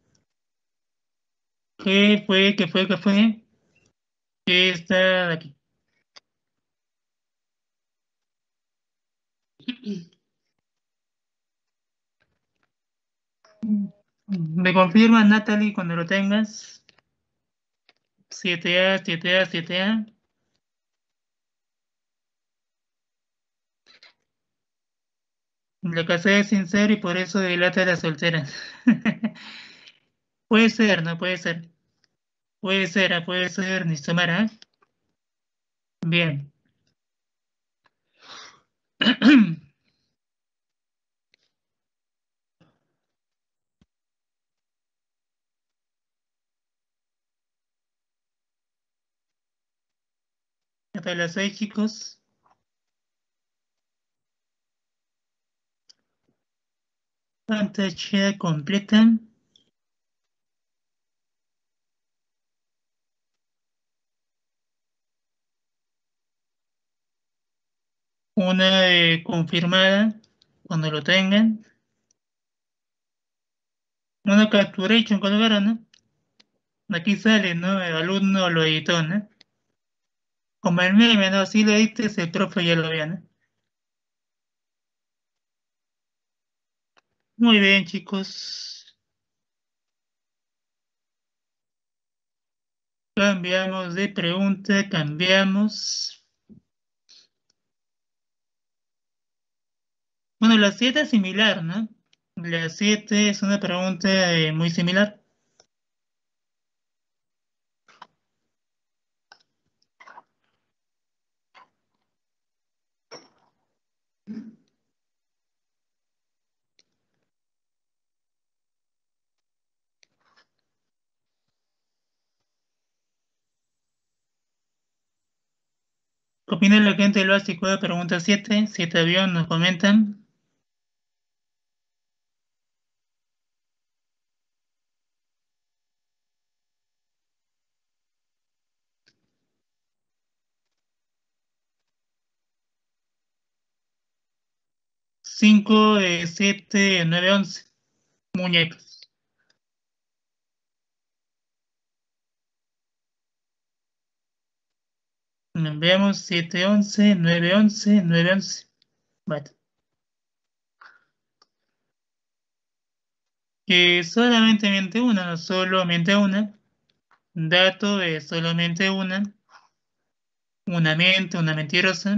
¿Qué fue? ¿Qué fue? ¿Qué fue? ¿Qué está aquí? ¿Me confirmas, Natalie, cuando lo tengas? 7A, 7A, 7A. La casé es sincero y por eso delata a las solteras. Puede ser, no puede ser. Puede ser, ni Samara. Bien. Hasta las 6, chicos. Pantalla completa. Una confirmada cuando lo tengan. Una capturation colgaron, ¿no? Aquí sale, ¿no? El alumno lo editó, ¿no? Como el meme, ¿no? Si lo edites, el profe ya lo ve, ¿no? Muy bien, chicos. Cambiamos de pregunta, cambiamos. Bueno, la 7 es similar, ¿no? La 7 es una pregunta muy similar. ¿Qué opina la gente del básico de pregunta 7? 7 avión, nos comentan. Cinco, 7, 9, 11. Muñecos. Veamos 7, 11, 9, 11, 9, 11. Vale. Solamente miente una, no solo miente una. Dato es solamente una. Una mente, una mentirosa.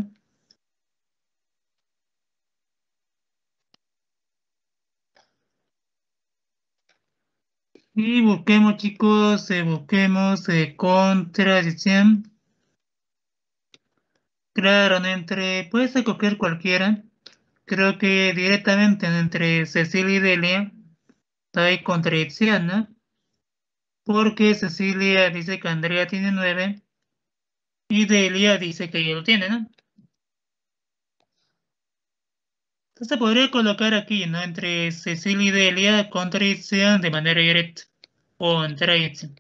Y busquemos, chicos, busquemos contradicción. Claro, puede ser coger cualquiera. Creo que directamente entre Cecilia y Delia hay contradicción, ¿no? Porque Cecilia dice que Andrea tiene 9 y Delia dice que ella lo tiene, ¿no? Entonces podría colocar aquí, ¿no? Entre Cecilia y Delia, contradicción de manera directa. O contradicción.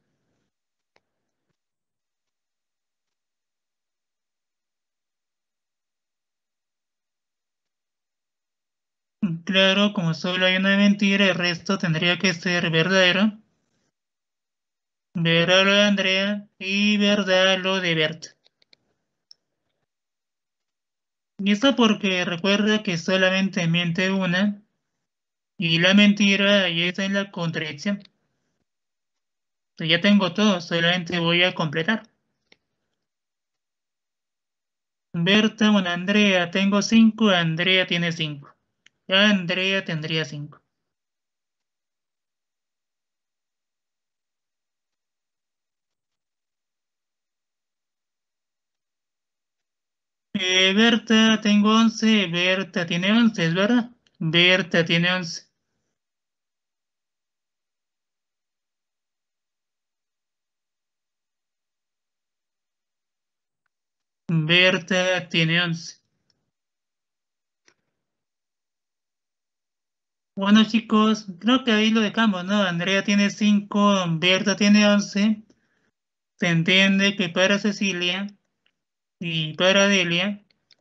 Claro, como solo hay una mentira, el resto tendría que ser verdadero. Verdad lo de Andrea y verdad lo de Berta. Y eso porque recuerda que solamente miente una y la mentira y está en la contradicción. Entonces ya tengo todo, solamente voy a completar. Berta, bueno, Andrea, tengo 5, Andrea tiene 5. Andrea tendría 5. Berta, tengo 11, Berta tiene 11, ¿es verdad? Berta tiene 11. Berta tiene 11. Bueno, chicos, creo que ahí lo dejamos, ¿no? Andrea tiene 5, Berta tiene 11. Se entiende que para Cecilia y para Delia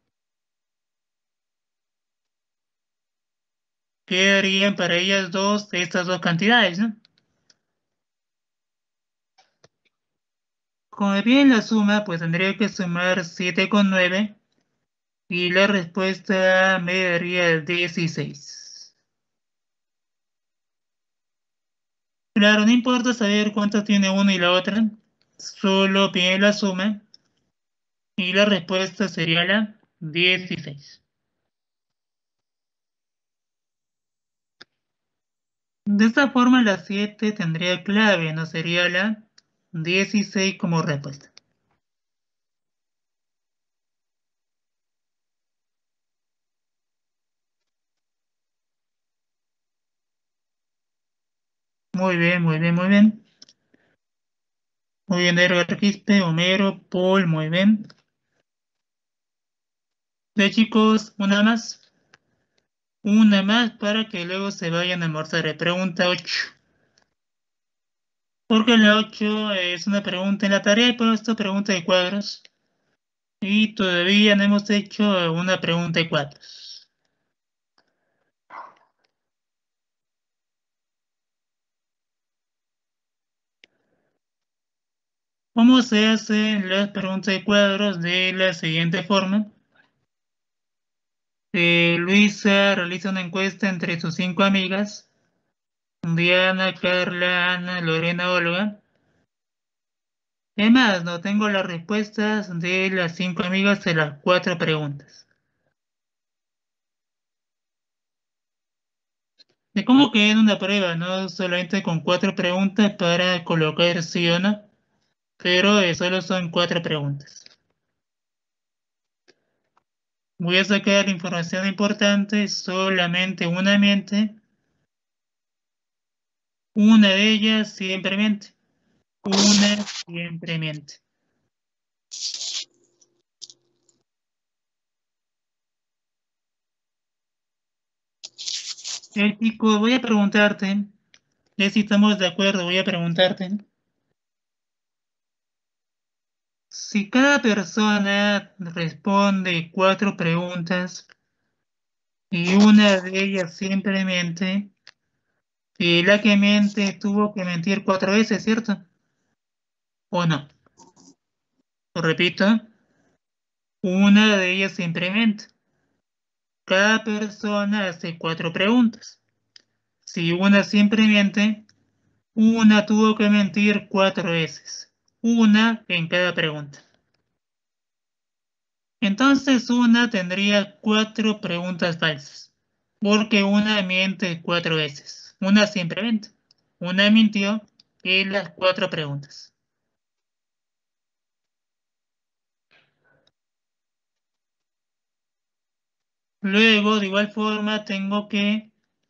quedarían para ellas dos estas dos cantidades, ¿no? Como bien la suma, pues tendría que sumar 7 con 9 y la respuesta me daría 16. Claro, no importa saber cuánto tiene una y la otra, solo pide la suma y la respuesta sería la 16. De esta forma la 7 tendría clave, no sería la 16 como respuesta. Muy bien, muy bien, muy bien. Muy bien, Edgar Quispe, Homero, Paul, muy bien. Ya chicos, una más. Una más para que luego se vayan a almorzar. Pregunta 8. Porque la 8 es una pregunta en la tarea, he puesto pregunta de cuadros. Y todavía no hemos hecho una pregunta de cuadros. ¿Cómo se hacen las preguntas de cuadros? De la siguiente forma. Luisa realiza una encuesta entre sus 5 amigas. Diana, Carla, Ana, Lorena, Olga. Es más, no tengo las respuestas de las 5 amigas de las 4 preguntas. De cómo que en una prueba, no solamente con 4 preguntas para colocar sí o no, pero solo son 4 preguntas. Voy a sacar información importante, solamente una miente. Una de ellas siempre miente. Una siempre miente. Chico, voy a preguntarte, ya si estamos de acuerdo, voy a preguntarte. Si cada persona responde 4 preguntas y una de ellas siempre miente, la que miente tuvo que mentir 4 veces, ¿cierto? ¿O no? Lo repito, una de ellas siempre miente. Cada persona hace 4 preguntas. Si una siempre miente, una tuvo que mentir 4 veces. Una en cada pregunta. Entonces una tendría 4 preguntas falsas. Porque una miente 4 veces. Una siempre miente. Una mintió en las 4 preguntas. Luego, de igual forma, tengo que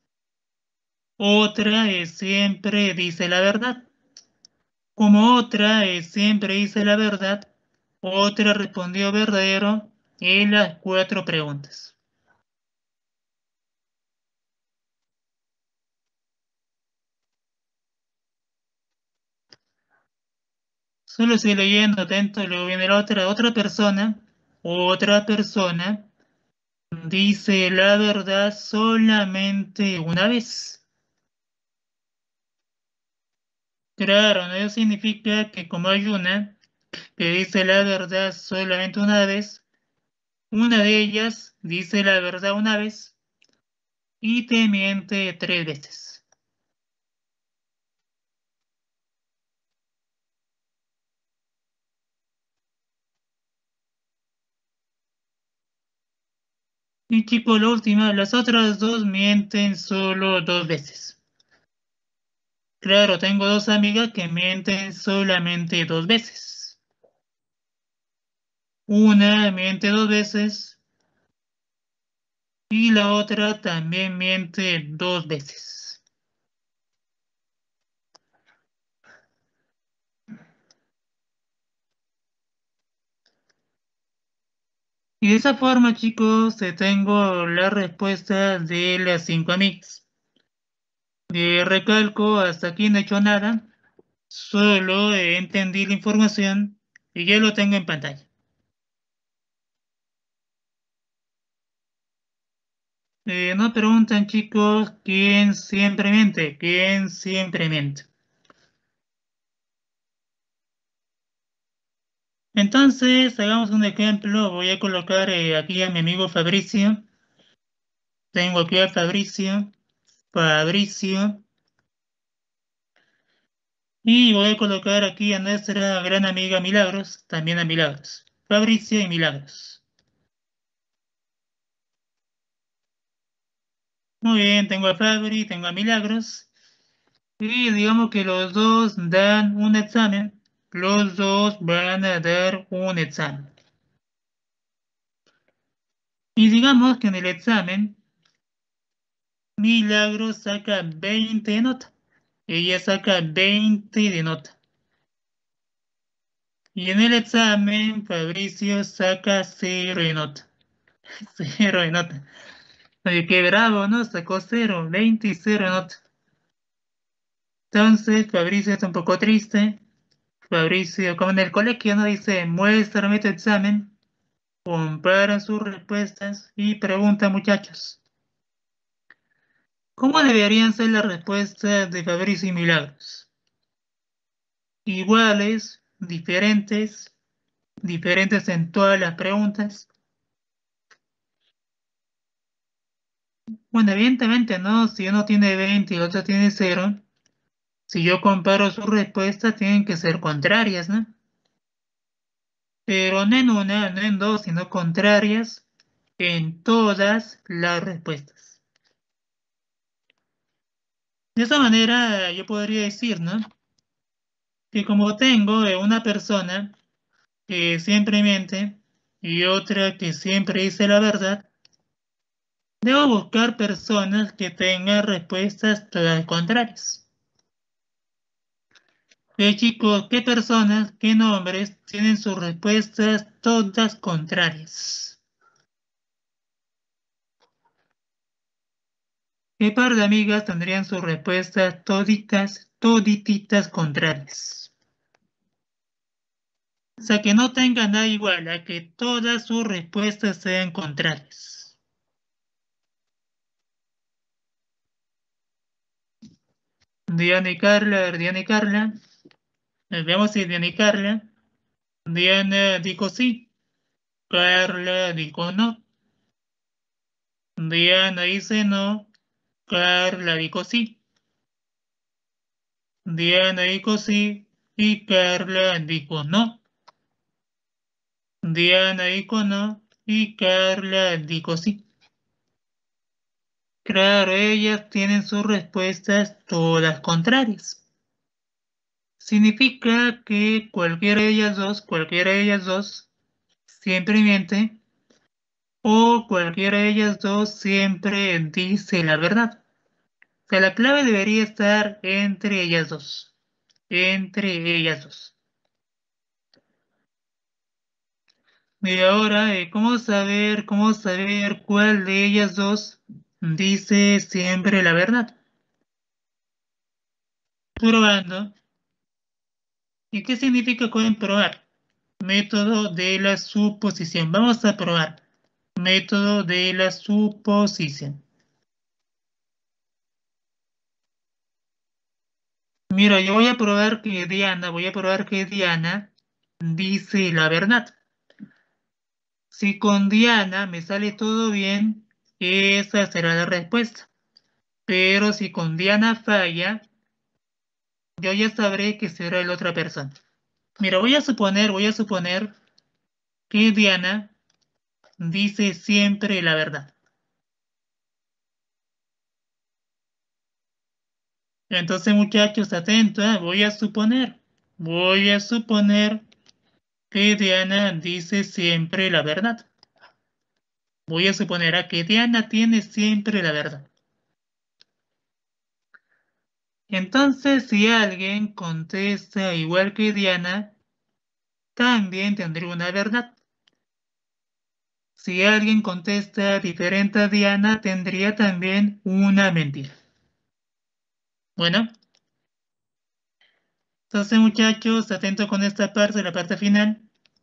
otra siempre dice la verdad. Como otra siempre dice la verdad, otra respondió verdadero en las 4 preguntas. Solo estoy leyendo atento y luego viene la otra persona. Otra persona dice la verdad solamente una vez. Claro, no significa que como hay una que dice la verdad solamente una vez, una de ellas dice la verdad una vez y te miente 3 veces. Y chicos, la última, las otras dos mienten solo 2 veces. Claro, tengo dos amigas que mienten solamente 2 veces. Una miente 2 veces y la otra también miente 2 veces. Y de esa forma, chicos, tengo la respuesta de las 5 amigas. Recalco, hasta aquí no he hecho nada, solo entendí la información y ya lo tengo en pantalla. No preguntan, chicos, ¿quién siempre miente? ¿Quién siempre miente? Entonces, hagamos un ejemplo. Voy a colocar aquí a mi amigo Fabricio. Tengo aquí a Fabricio. Fabricio. Y voy a colocar aquí a nuestra gran amiga Milagros. También a Milagros. Fabricio y Milagros. Muy bien, tengo a Fabri, tengo a Milagros. Y digamos que los dos dan un examen. Los dos van a dar un examen. Y digamos que en el examen, Milagros saca 20 de nota. Ella saca 20 de nota. Y en el examen, Fabricio saca 0 de nota. 0 de nota. Oye, qué bravo, ¿no? Sacó 0, 20 y 0 de nota. Entonces, Fabricio está un poco triste. Fabricio, como en el colegio, ¿no? Dice, muéstrame tu examen. Compara sus respuestas y pregunta, muchachos. ¿Cómo deberían ser las respuestas de Fabricio y Milagros? Iguales, diferentes, diferentes en todas las preguntas. Bueno, evidentemente no, si uno tiene 20 y el otro tiene 0, si yo comparo sus respuestas tienen que ser contrarias, ¿no? Pero no en una, no en dos, sino contrarias en todas las respuestas. De esa manera yo podría decir, ¿no? Que como tengo una persona que siempre miente y otra que siempre dice la verdad, debo buscar personas que tengan respuestas todas contrarias. Chicos, ¿qué personas, qué nombres tienen sus respuestas todas contrarias? ¿Qué par de amigas tendrían sus respuestas toditas, todititas contrarias? O sea, que no tengan nada igual, a que todas sus respuestas sean contrarias. Diana y Carla, a ver, Diana y Carla. Veamos si Diana y Carla. Diana dijo sí, Carla dijo no. Diana dice no, Carla dijo sí. Diana dijo sí y Carla dijo no. Diana dijo no y Carla dijo sí. Claro, ellas tienen sus respuestas todas contrarias. Significa que cualquiera de ellas dos, siempre miente o cualquiera de ellas dos siempre dice la verdad. O sea, la clave debería estar entre ellas dos. Entre ellas dos. Y ahora, cómo saber cuál de ellas dos dice siempre la verdad? Probando. ¿Y qué significa comprobar? Método de la suposición. Vamos a probar. Método de la suposición. Mira, yo voy a probar que Diana dice la verdad. Si con Diana me sale todo bien, esa será la respuesta. Pero si con Diana falla, yo ya sabré que será la otra persona. Mira, voy a suponer que Diana dice siempre la verdad. Entonces, muchachos, atentos, voy a suponer que Diana dice siempre la verdad. Voy a suponer a que Diana tiene siempre la verdad. Entonces, si alguien contesta igual que Diana, también tendría una verdad. Si alguien contesta diferente a Diana, tendría también una mentira. Bueno, entonces muchachos, atentos con esta parte, la parte final.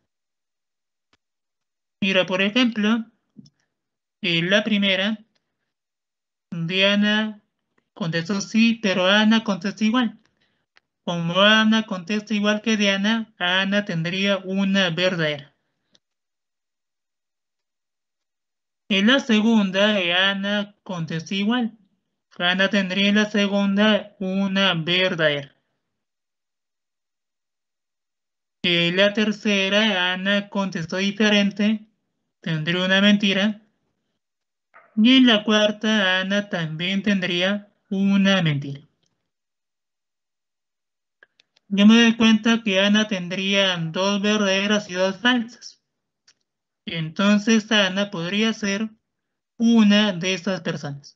Mira, por ejemplo, la primera, Diana contestó sí, pero Ana contestó igual. Como Ana contesta igual que Diana, Ana tendría una verdadera. En la segunda, Ana contestó igual. Ana tendría en la segunda una verdadera. En la tercera, Ana contestó diferente, tendría una mentira. Y en la cuarta, Ana también tendría una mentira. Yo me doy cuenta que Ana tendría dos verdaderas y dos falsas. Entonces Ana podría ser una de estas personas.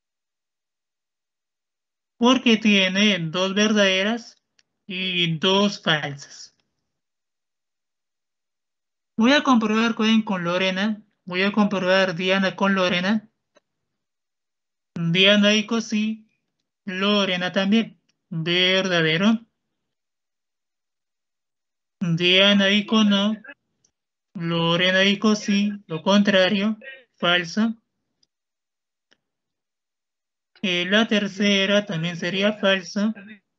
Porque tiene dos verdaderas y dos falsas. Voy a comprobar con Lorena. Voy a comprobar Diana con Lorena. Diana dijo sí, Lorena también. Verdadero. Diana dijo no, Lorena dijo sí, lo contrario, falso. La tercera también sería falso.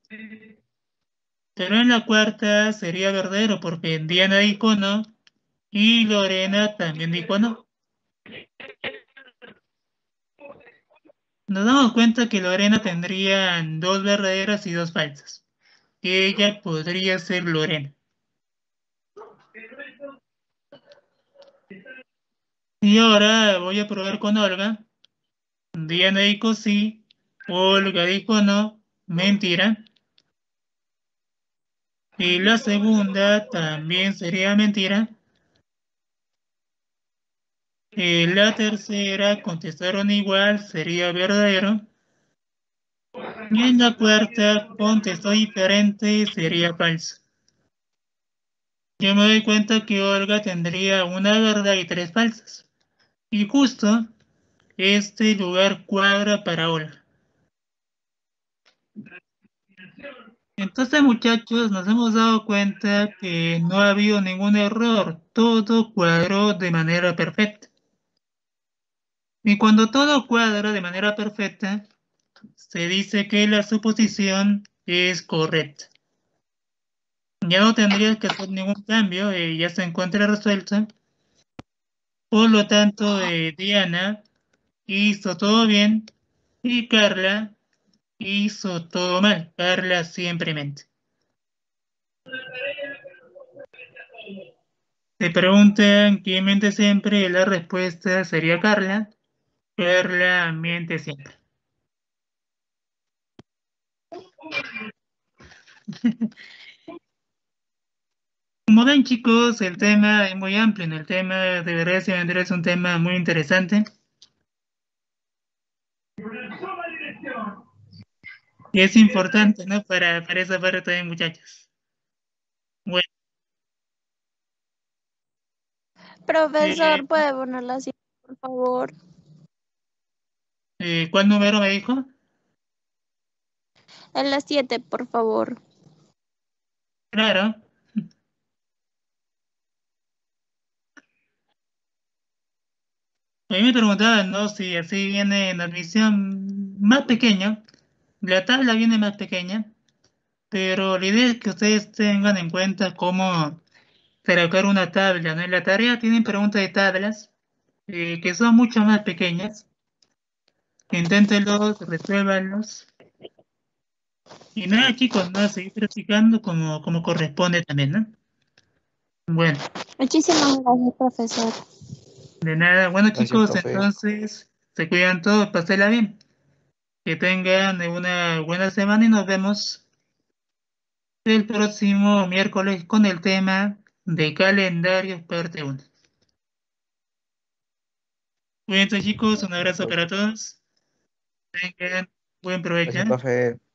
Pero en la cuarta sería verdadero porque Diana dijo no y Lorena también dijo no. Nos damos cuenta que Lorena tendría dos verdaderas y dos falsas. Ella podría ser Lorena. Y ahora voy a probar con Olga. Diana dijo sí, Olga dijo no, mentira. Y la segunda también sería mentira. Y la tercera contestaron igual, sería verdadero. Y en la cuarta contestó diferente, sería falso. Yo me doy cuenta que Olga tendría una verdad y tres falsas. Y justo este lugar cuadra para Olga. Entonces, muchachos, nos hemos dado cuenta que no ha habido ningún error. Todo cuadró de manera perfecta. Y cuando todo cuadra de manera perfecta, se dice que la suposición es correcta. Ya no tendrías que hacer ningún cambio, ya se encuentra resuelta. Por lo tanto, Diana hizo todo bien y Carla hizo todo mal. Carla siempre mente. Te preguntan quién miente siempre, la respuesta sería Carla. Carla miente siempre. Como ven, chicos, el tema es muy amplio. El tema de verdad se vendrá es un tema muy interesante. Y es importante, ¿no? Para esa parte también, muchachos. Bueno, Profesor, ¿puede ponerla así, por favor? ¿cuál número me dijo? En las 7, por favor. Claro. A mí me preguntaban, ¿no? Si así viene en admisión más pequeña. La tabla viene más pequeña, pero la idea es que ustedes tengan en cuenta cómo colocar una tabla, ¿no? En la tarea tienen preguntas de tablas que son mucho más pequeñas. Inténtenlos, resuélvanlos. Y nada, chicos, no, seguir practicando como corresponde también, ¿no? Bueno, Muchísimas gracias, profesor. de nada. Bueno, Gracias, chicos, profe. entonces se cuidan todos, pásenla bien. Que tengan una buena semana y nos vemos el próximo miércoles con el tema de calendarios parte 1. Cuídense, chicos, un abrazo Profe. para todos. Tengan buen provecho. Gracias, profe.